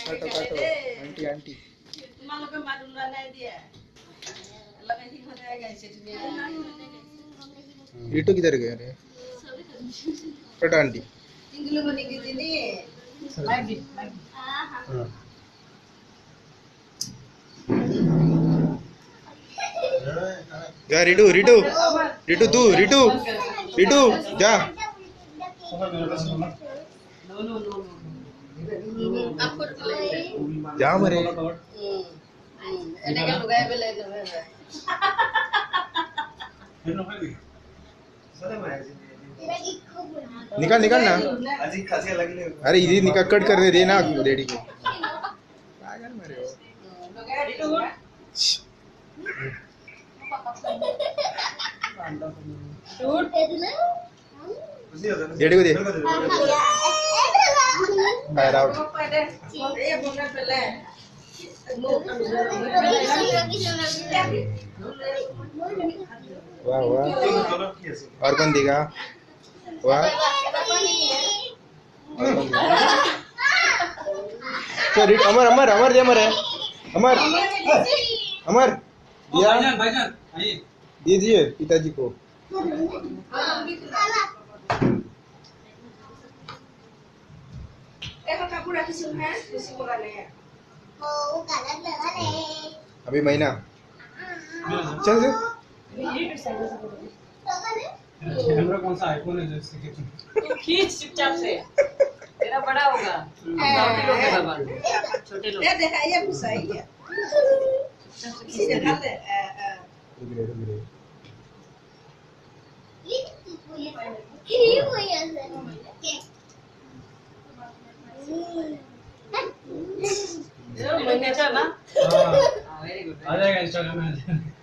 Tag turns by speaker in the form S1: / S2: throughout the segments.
S1: काटो काटो aunty aunty रीटू किधर गए रे काटो आंटी जा रिटू रिटू रिटू तू रिटू रिटू जा जा मरे निकाल निकाल ना अरे इधर निकाल कट कर दे ना रेडी को पागल मरे हो रेडी को दे बाहर आउट वाह वाह और कौन देगा वाह चल अमर अमर अमर दे अमर है अमर अमर दिया दीजिए पिताजी को अभी महीना चल से
S2: कैमरा कौन सा आईफोन है जैसे कि तू
S3: खींच चुपचाप से तेरा बड़ा होगा छोटे लोग है बाबा छोटे लोग देखा ये गुस्सा ही है सीधे खाते
S1: रुक रे
S3: मैंने चला वेरी गुड
S2: आ जाएगा इंस्टाग्राम में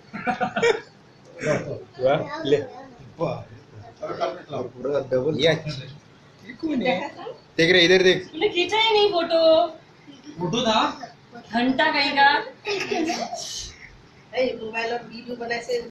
S1: वाह ले वाह पूरा डबल ये कौन है देख रहे इधर देख
S3: तूने खींचा ही नहीं फोटो
S2: था
S3: घंटा कहीं का
S4: मोबाइल और वीडियो बनाए से